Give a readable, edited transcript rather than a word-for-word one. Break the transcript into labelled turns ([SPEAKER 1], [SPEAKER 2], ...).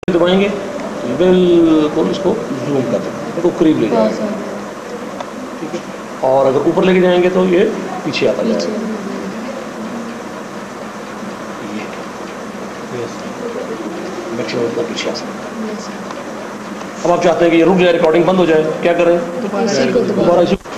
[SPEAKER 1] दबाएंगे बिल्कुल इसको जूम कर देंगे तो करीब ले जाएंगे, ठीक है। और अगर ऊपर लेके जाएंगे तो ये पीछे आता जाएगा, ये मैक्सिमम इतना पीछे आ सकता है। अब आप चाहते हैं कि ये रुक जाए, रिकॉर्डिंग बंद हो जाए, क्या करें? दोबारा इसी